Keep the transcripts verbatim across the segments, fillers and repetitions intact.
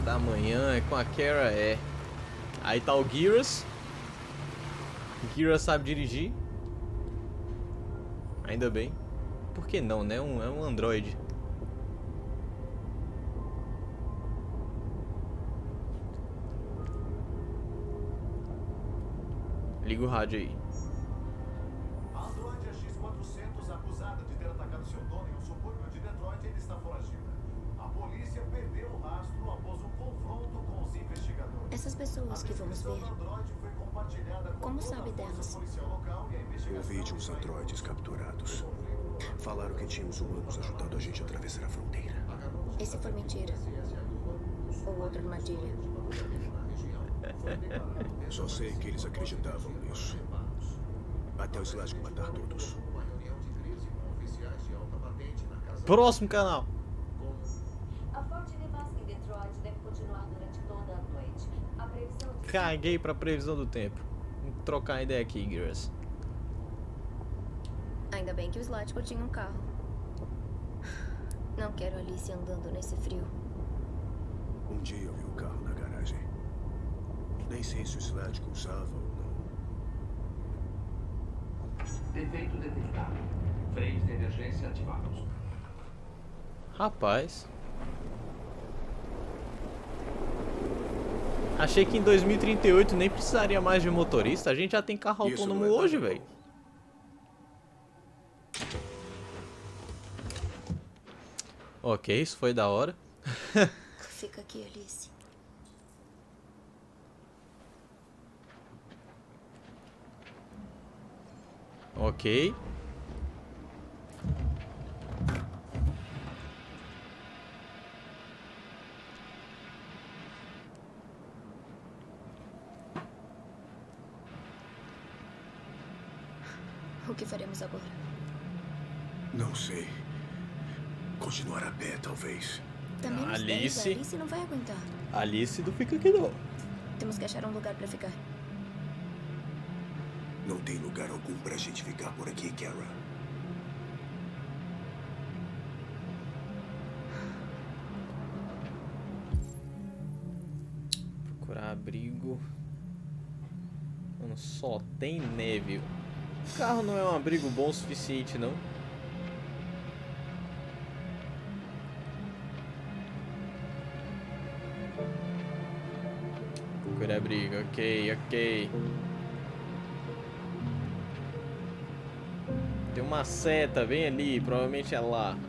da manhã, é com a Kara, é. Aí tá o Geras. Geras sabe dirigir. Ainda bem. Por que não, né? Um, é um androide. Liga o rádio aí. A androide X quatrocentos, acusada de ter atacado seu dono em um subúrbio de Detroit, ele está foragida. A polícia perdeu o rastro após um confronto com os investigadores. Essas pessoas que vamos ver, como sabe delas? Ouvi de uns androides capturados. Falaram que tínhamos humanos ajudando a gente a atravessar a fronteira. E se for mentira? Ou outra armadilha? Só sei que eles acreditavam nisso. Até o Slasco matar todos. Próximo canal. A forte nevasca em Detroit deve continuar durante toda a noite. A previsão de... Caguei pra previsão do tempo. Vamos trocar ideia aqui, Geras. Ainda bem que o Slatko tinha um carro. Não quero Alice andando nesse frio. Um dia eu vi o carro na garagem. Nem sei se o Slatko usava ou não. Defeito detectado. Freios de emergência ativados. Rapaz. Achei que em dois mil e trinta e oito nem precisaria mais de motorista. A gente já tem carro Isso autônomo não é hoje, nada velho. bom. Ok, isso foi da hora. Fica aqui, Alice. Ok. O que faremos agora? Não sei. Continuar a pé, talvez. Também nos Alice. dez, a Alice não vai aguentar. Alice não fica aqui não. Temos que achar um lugar pra ficar. Não tem lugar algum pra gente ficar por aqui, Kara. Procurar abrigo. Mano, só tem neve. O carro não é um abrigo bom o suficiente, não. Procurar abrigo, ok, ok. Tem uma seta bem ali, provavelmente é lá.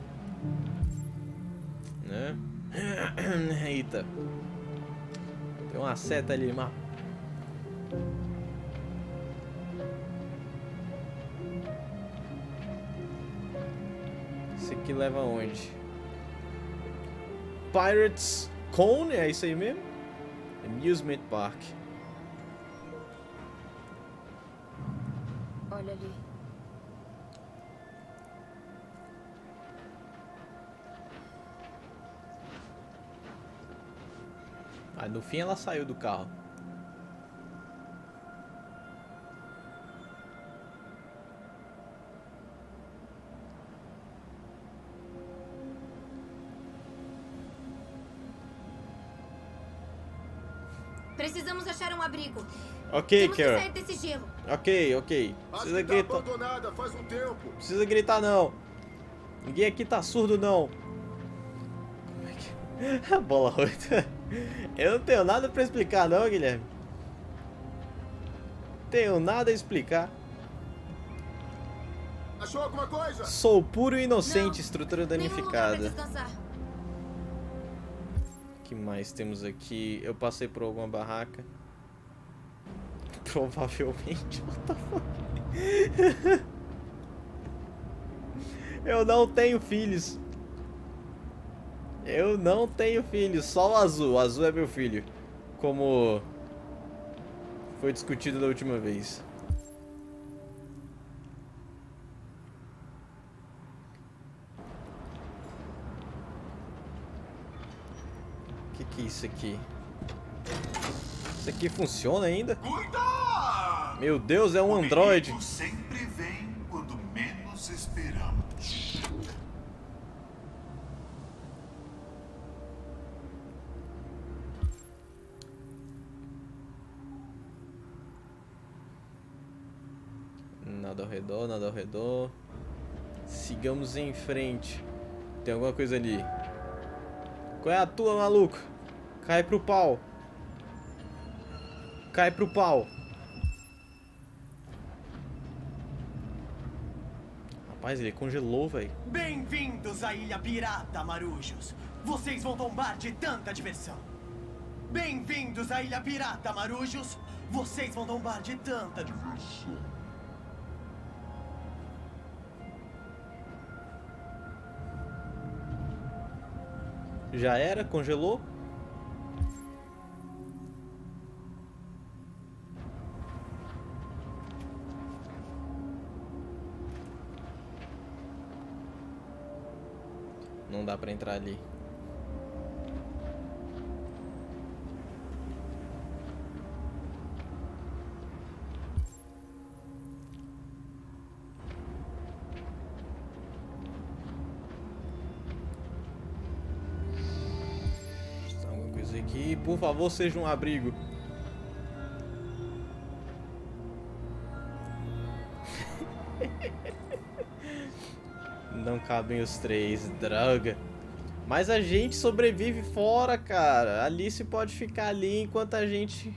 Né? Eita. Tem uma seta ali, mas... Esse aqui leva aonde? Pirates Cone, é isso aí mesmo? Amusement Park. Olha ali. Ah, no fim ela saiu do carro. Precisamos achar um abrigo. Ok, Temos que Kara. sair desse gelo. Ok, ok. Acho Precisa que tá gritar. abandonada faz um tempo. Precisa gritar não. Ninguém aqui tá surdo não. Como é que... A bola oito. Eu não tenho nada pra explicar não, Guilherme. Tenho nada a explicar. Achou alguma coisa? Sou puro e inocente, Não, estrutura Nenhum lugar pra danificada. descansar. O que mais temos aqui? Eu passei por alguma barraca. Provavelmente. What the fuck? Eu não tenho filhos. Eu não tenho filhos. Só o azul. O azul é meu filho. Como foi discutido da última vez. O que, que é isso aqui? Isso aqui funciona ainda? Cuidado! Meu Deus, é um O androide. perigo sempre vem quando menos esperamos. Nada ao redor, nada ao redor. Sigamos em frente. Tem alguma coisa ali. Qual é a tua, maluco? Cai pro pau. Cai pro pau. Rapaz, ele congelou, velho. Bem-vindos à Ilha Pirata, marujos. Vocês vão tombar de tanta diversão. Bem-vindos à Ilha Pirata, marujos. Vocês vão tombar de tanta diversão. Já era? Congelou? Não dá pra entrar ali. Tem alguma coisa aqui? Por favor, seja um abrigo. Não cabem os três, droga. Mas a gente sobrevive fora, cara. A Alice pode ficar ali enquanto a gente...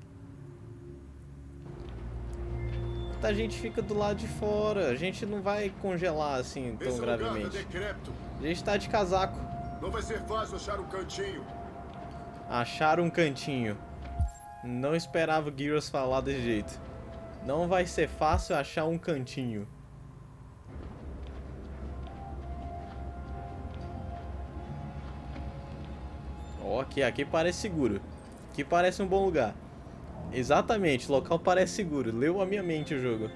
Enquanto a gente fica do lado de fora. A gente não vai congelar assim tão Esse gravemente. lugar tá decrépito. A gente tá de casaco. Não vai ser fácil achar um cantinho. Achar um cantinho. Não esperava o Gears falar desse jeito. Não vai ser fácil achar um cantinho. Ok, aqui parece seguro. Aqui parece um bom lugar. Exatamente, o local parece seguro. Leu a minha mente o jogo.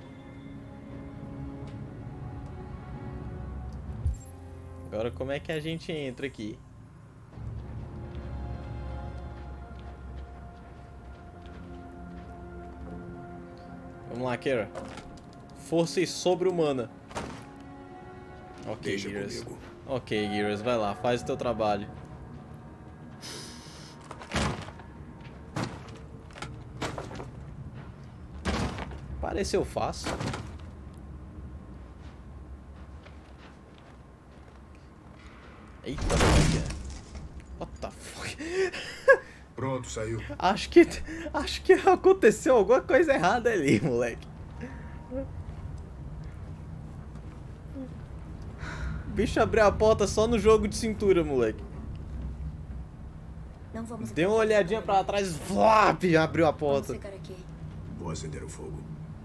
Agora como é que a gente entra aqui? Vamos lá, Kara. Força sobre-humana. Ok, Deixa Gears. comigo. Ok, Gears, vai lá, faz o teu trabalho. Pareceu fácil. Eita, olha. What the fuck? Pronto, saiu. Acho que acho que aconteceu alguma coisa errada ali, moleque. O bicho abriu a porta só no jogo de cintura, moleque. Não vamos. Deu uma olhadinha pra trás, flap, abriu a Vamos porta. ficar aqui. Vou acender o fogo.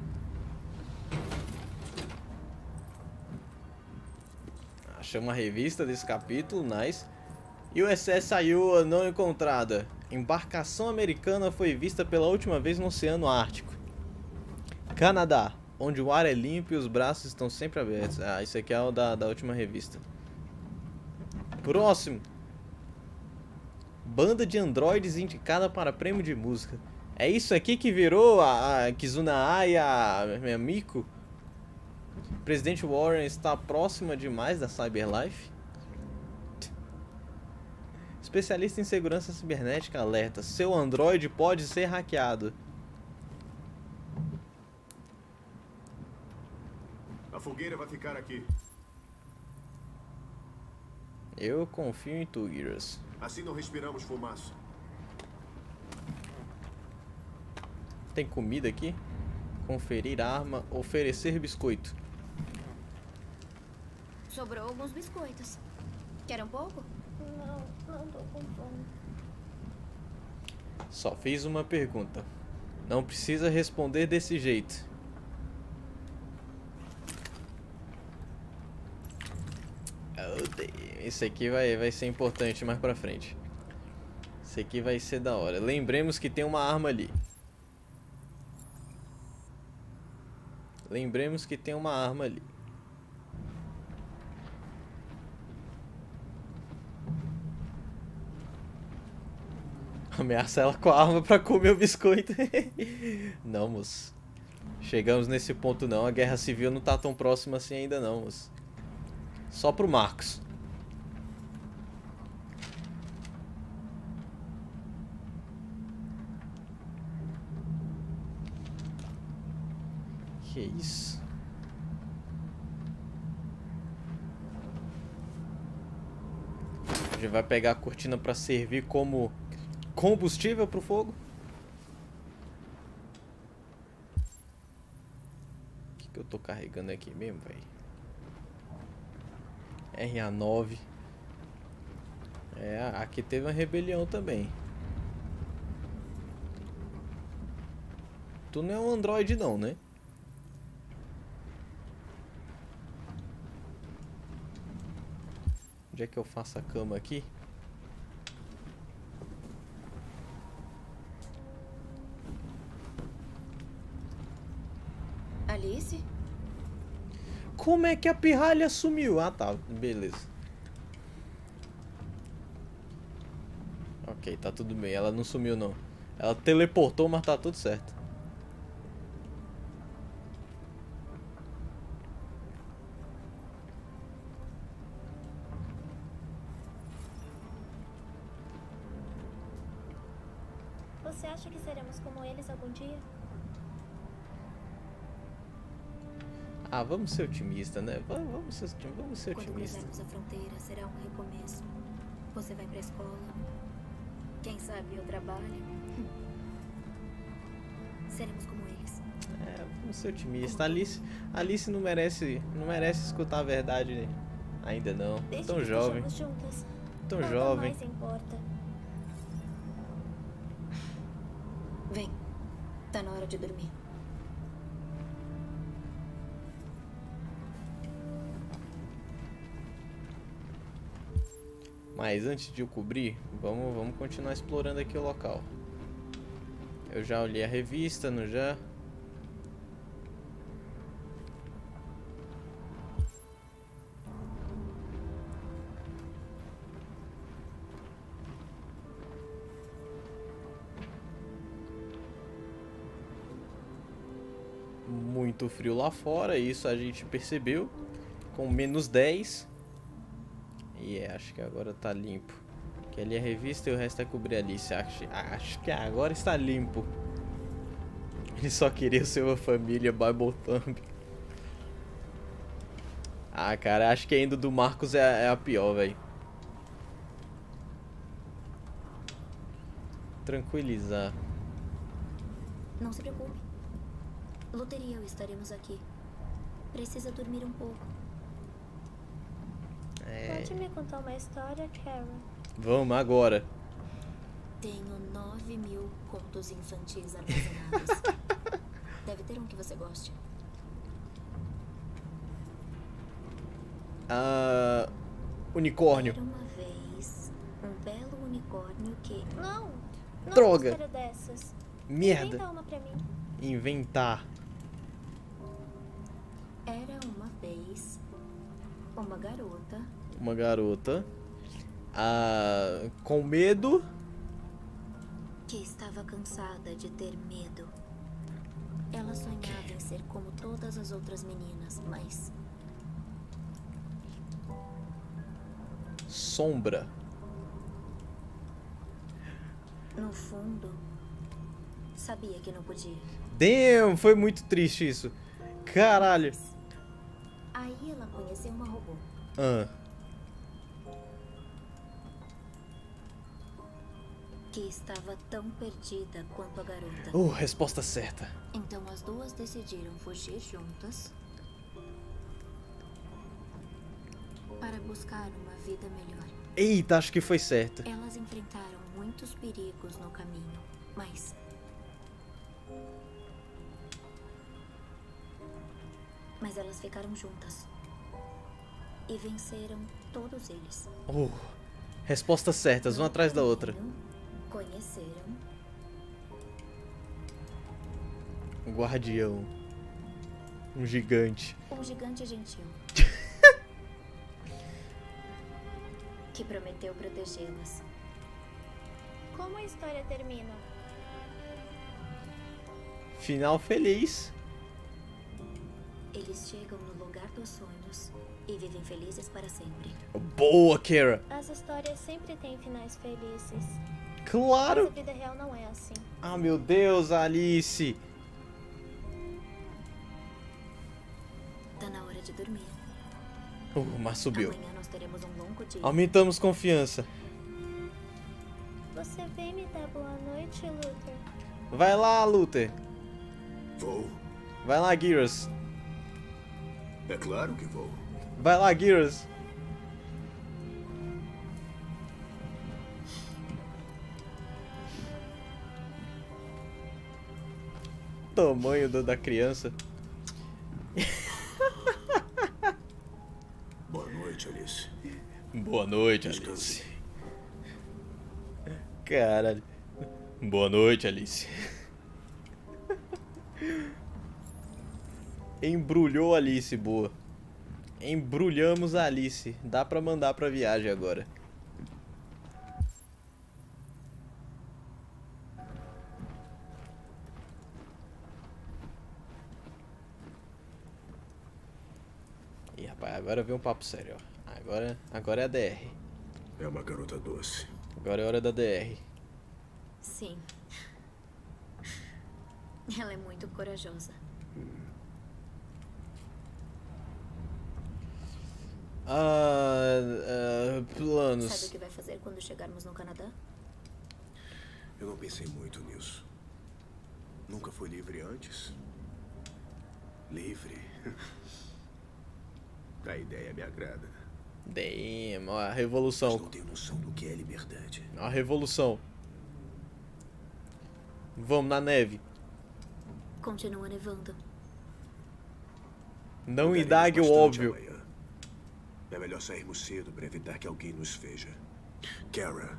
Achamos uma revista desse capítulo, nice. U S S Iowa não encontrada. Embarcação americana foi vista pela última vez no Oceano Ártico. Canadá, onde o ar é limpo e os braços estão sempre abertos. Ah, isso aqui é o da, da última revista. Próximo. Banda de androides indicada para prêmio de música. É isso aqui que virou a, a Kizuna A e a, a Miko? Presidente Warren está próxima demais da Cyberlife? Especialista em segurança cibernética alerta. Seu Android pode ser hackeado. A fogueira vai ficar aqui. Eu confio em tu, Gears. Assim não respiramos fumaça. Tem comida aqui? Conferir arma. Oferecer biscoito. Sobrou alguns biscoitos. Quer um pouco? Não, não tô com fome. Só fiz uma pergunta. Não precisa responder desse jeito. Esse aqui vai, vai ser importante mais pra frente. Esse aqui vai ser da hora. Lembremos que tem uma arma ali. Lembremos que tem uma arma ali. Ameaça ela com a arma pra comer o biscoito. Não, moço. Chegamos nesse ponto não. A guerra civil não tá tão próxima assim ainda não, moço. Só pro Marcos. Que isso? A gente vai pegar a cortina para servir como combustível pro fogo. O que, que eu tô carregando aqui mesmo, velho? R A nove. É, aqui teve uma rebelião também. Tu não é um androide não, né? Onde é que eu faço a cama aqui? Alice? Como é que a pirralha sumiu? Ah, tá. Beleza. Ok, tá tudo bem. Ela não sumiu, não. Ela teleportou, mas tá tudo certo. Você acha que seremos como eles algum dia? Ah, vamos ser otimistas, né? Vamos, vamos ser, vamos ser Quando otimistas. cruzarmos a fronteira, será um recomeço. Você vai pra escola. Quem sabe eu trabalho. Seremos como eles. É, vamos ser otimistas. Alice, Alice não merece, não merece escutar a verdade ainda não. Desde Tão que jovem, estejamos juntas, tão nada jovem. mais importa. Vem. Tá na hora de dormir. Mas antes de eu cobrir, vamos, vamos continuar explorando aqui o local. Eu já olhei a revista, não já? Muito frio lá fora, isso a gente percebeu. Com menos dez. E é, acho que agora tá limpo. Que ali é a revista e o resto é cobrir ali. Acho, acho que agora está limpo. Ele só queria ser uma família Bible Thumb. Ah, cara, acho que ainda do Marcos é, a- é a pior, velho. Tranquilizar. Não se preocupe. Loteria e eu estaremos aqui. Precisa dormir um pouco. É. Pode me contar uma história, Karen? Vamos agora. Tenho nove mil contos infantis armazenados. Deve ter um que você goste. Ah, unicórnio. Era uma vez um belo unicórnio que... Não! Não Droga. uma história dessas. Merda. Inventa uma pra mim. Inventar. Era uma vez uma garota Uma garota. Ah, com medo. que estava cansada de ter medo. Ela sonhava em ser como todas as outras meninas, mas Sombra. no fundo sabia que não podia. Damn, foi muito triste isso. Caralho. Aí ela conheceu uma robô. Ah, Que estava tão perdida quanto a garota. uh, resposta certa. Então as duas decidiram fugir juntas para buscar uma vida melhor. Eita, acho que foi certo. Elas enfrentaram muitos perigos no caminho, mas mas elas ficaram juntas e venceram todos eles. Uh, respostas certas, uma atrás da outra. Conheceram Um guardião. Um gigante. um gigante gentil que prometeu protegê-las. Como a história termina? Final feliz. Eles chegam no lugar dos sonhos e vivem felizes para sempre. Boa, Kara. As histórias sempre têm finais felizes. Mas a Claro. vida real não é assim. Ah, meu Deus, Alice. de dormir. Uh, mas subiu. Amanhã nós teremos um longo dia. Aumentamos confiança. Você vem me dar boa noite, Luther? Vai lá, Luther. Vou. Vai lá, Gears. É claro que vou. Vai lá, Gears. Tamanho do, da criança. Boa noite, Alice. Boa noite, Alice. Descanse. Caralho. Boa noite, Alice. Embrulhou a Alice, boa. Embrulhamos a Alice. Dá pra mandar pra viagem agora. Ih, rapaz, agora vem um papo sério, ó. Agora, agora é a D R. É uma garota doce. Agora é hora da D R. Sim. Ela é muito corajosa. Ah, ah, planos. Sabe o que vai fazer quando chegarmos no Canadá? Eu não pensei muito nisso. Nunca fui livre antes. Livre. A ideia me agrada. Damn, ó, a Mas revolução. não tenho noção do que é liberdade. A revolução. Vamos na neve. Continua nevando. Não Andaremos indague o bastante óbvio. amanhã. É melhor sairmos cedo para evitar que alguém nos veja. Kara,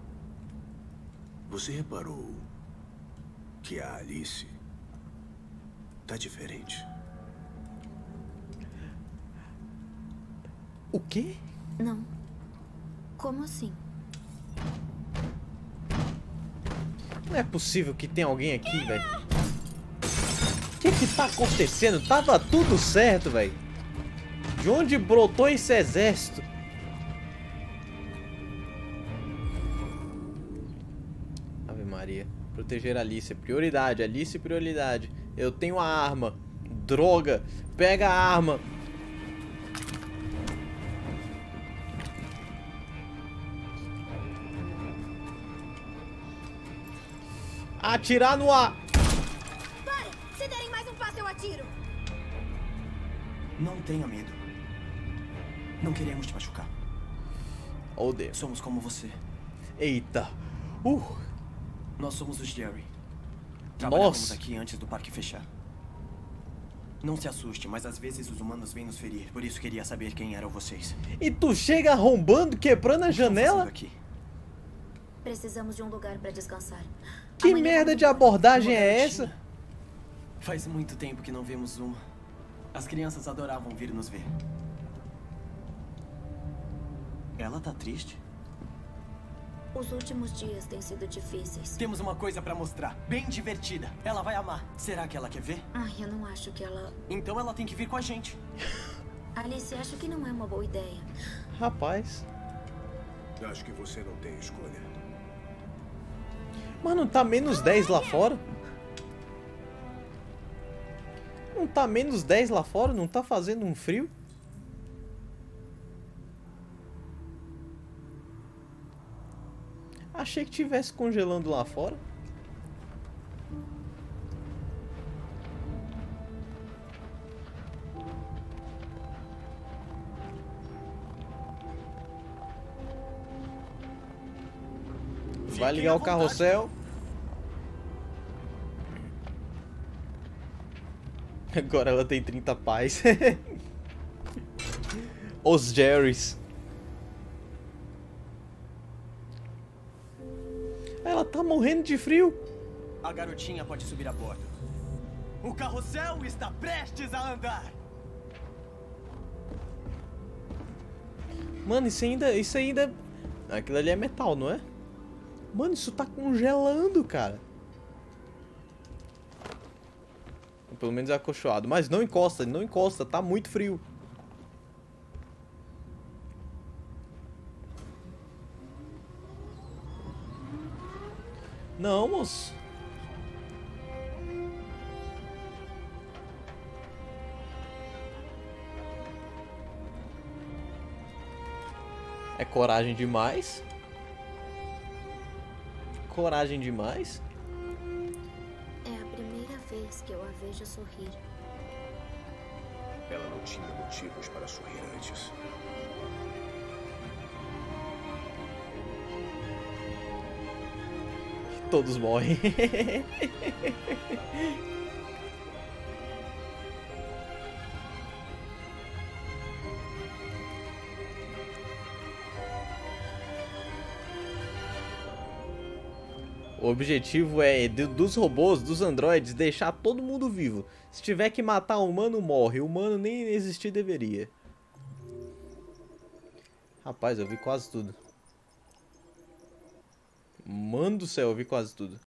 você reparou que a Alice tá diferente? O quê? Não. Como assim? Não é possível que tenha alguém aqui, velho. O que que tá acontecendo? Tava tudo certo, velho. De onde brotou esse exército? Ave Maria. Proteger a Alice. Prioridade. Alice, prioridade. Eu tenho a arma. Droga. Pega a arma. Atirar no ar. Pare! Se derem mais um passo, eu atiro! Não tenha medo. Não queremos te machucar. Oh, Deus. Somos como você. Eita. Uh. Nós somos os Jerry. Trabalhávamos Nossa. aqui antes do parque fechar. Não se assuste, mas às vezes os humanos vêm nos ferir. Por isso queria saber quem eram vocês. E tu chega arrombando, quebrando a O que estão janela? fazendo aqui? Precisamos de um lugar pra descansar. Que Amanhã merda vamos de embora. abordagem Uma é garotinha. essa? Faz muito tempo que não vemos uma. As crianças adoravam vir nos ver. Ela tá triste? Os últimos dias têm sido difíceis. Temos uma coisa pra mostrar, bem divertida. Ela vai amar. Será que ela quer ver? Ai, eu não acho que ela... Então ela tem que vir com a gente. Alice, acho que não é uma boa ideia. Rapaz. Acho que você não tem escolha. Mas não tá menos dez lá fora? Não tá menos dez lá fora? Não tá fazendo um frio? Achei que tivesse congelando lá fora. Vai ligar o carrossel. Agora ela tem trinta pais. Os Jerrys. Ela tá morrendo de frio. A garotinha pode subir a bordo. O carrossel está prestes a andar. Mano, isso ainda, isso ainda... Aquilo ali é metal, não é? Mano, isso tá congelando, cara. Pelo menos é acolchoado. Mas não encosta, não encosta. Tá muito frio. Não, moço. É coragem demais. Coragem demais. É a primeira vez que eu a vejo sorrir. Ela não tinha motivos para sorrir antes. Todos morrem. O objetivo é, de, dos robôs, dos androides, deixar todo mundo vivo. Se tiver que matar um humano, morre. O humano nem existir deveria. Rapaz, eu vi quase tudo. Mano do céu, eu vi quase tudo.